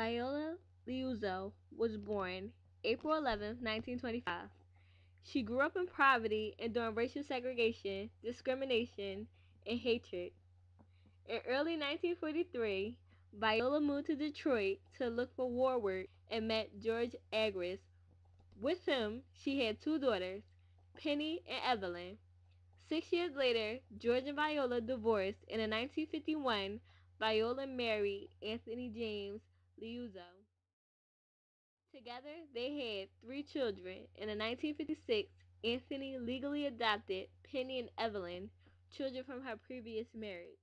Viola Liuzzo was born April 11, 1925. She grew up in poverty enduring racial segregation, discrimination, and hatred. In early 1943, Viola moved to Detroit to look for war work and met George Agris. With him, she had two daughters, Penny and Evelyn. 6 years later, George and Viola divorced, and in 1951, Viola married Anthony James Liuzzo. Together, they had three children, and in 1956, Anthony legally adopted Penny and Evelyn, children from her previous marriage.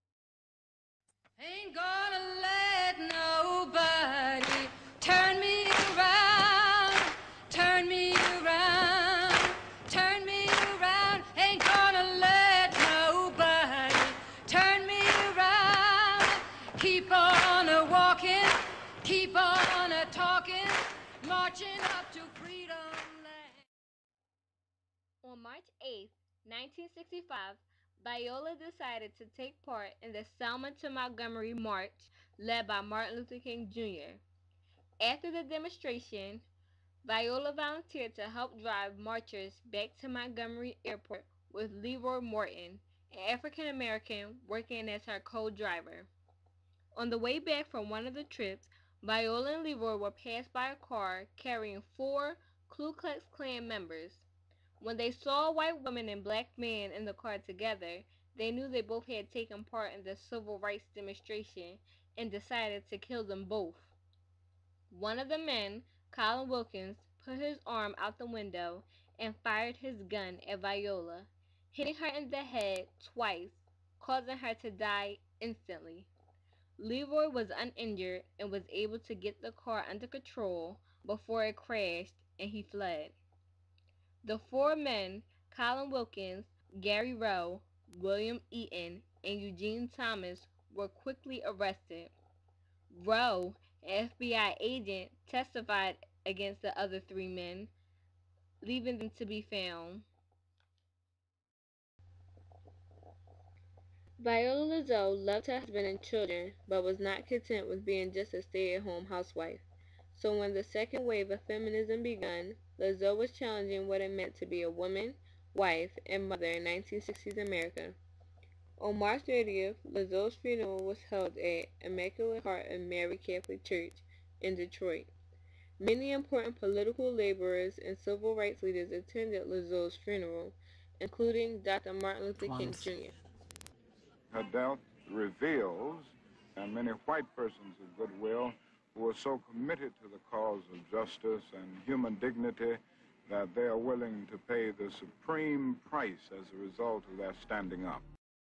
Ain't gonna let nobody turn me around, turn me around, turn me around. Ain't gonna let nobody turn me around. Keep on a walking, keep on a talking, marching up to freedom land. On March 8, 1965, Viola decided to take part in the Selma to Montgomery March led by Martin Luther King Jr. After the demonstration, Viola volunteered to help drive marchers back to Montgomery Airport with Leroy Morton, an African American working as her co-driver. On the way back from one of the trips, Viola and Leroy were passed by a car carrying 4 Ku Klux Klan members. When they saw a white woman and black man in the car together, they knew they both had taken part in the civil rights demonstration and decided to kill them both. One of the men, Colin Wilkins, put his arm out the window and fired his gun at Viola, hitting her in the head twice, causing her to die instantly. Leroy was uninjured and was able to get the car under control before it crashed, and he fled. The 4 men, Colin Wilkins, Gary Rowe, William Eaton, and Eugene Thomas, were quickly arrested. Rowe, an FBI agent, testified against the other 3 men, leaving them to be found. Viola Liuzzo loved her husband and children, but was not content with being just a stay-at-home housewife. So when the second wave of feminism began, Liuzzo was challenging what it meant to be a woman, wife, and mother in 1960s America. On March 30th, Liuzzo's funeral was held at Immaculate Heart of Mary Catholic Church in Detroit. Many important political laborers and civil rights leaders attended Liuzzo's funeral, including Dr. Martin Luther King Jr. Her death reveals many white persons of goodwill who are so committed to the cause of justice and human dignity that they are willing to pay the supreme price as a result of their standing up.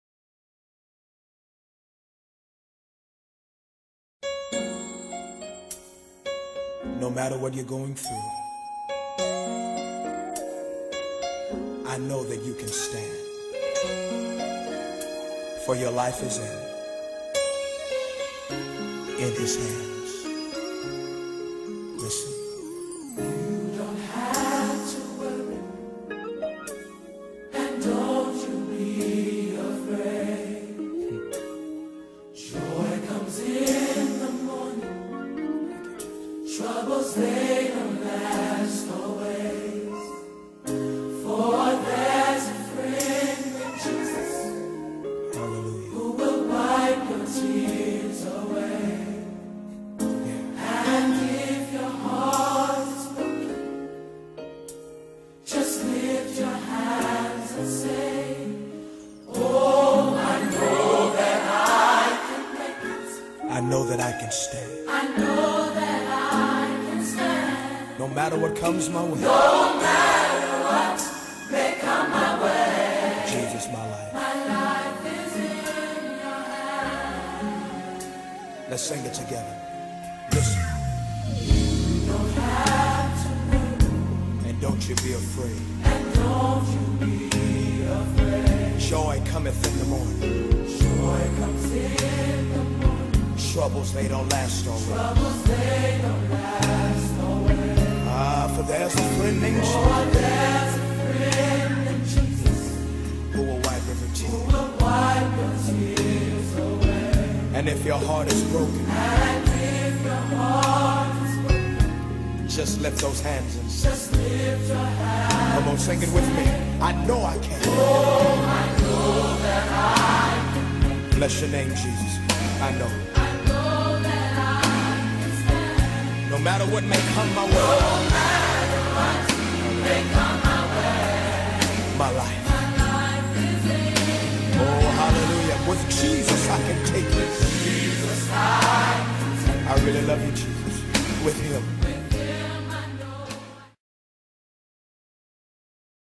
No matter what you're going through, I know that you can stand, for your life is in His hands. Listen. You don't have to worry, and don't you be afraid. Joy comes in the morning, troubles they don't last always. For there's a friend in Jesus, Hallelujah, who will wipe your tears away. I know that I can stand. I know that I can stand. No matter what comes my way. No matter what may come my way. Jesus, my life. My life is in your hands. Let's sing it together. Listen. You don't have to worry. And don't you be afraid. And don't you be afraid. Joy cometh in the morning. Joy comes in the morning. Troubles, they don't last always. Troubles, they don't last always. For there's a friend named Jesus. For there's a friend in Jesus, who will wipe every tear. Who will wipe your tears away. And if your heart is broken, and if Just lift those hands and come on, sing it with me. I know I can. Bless your name, Jesus. I know. No matter what may come my way. My life. Oh, hallelujah. With Jesus I can take this. I really love you, Jesus. With him.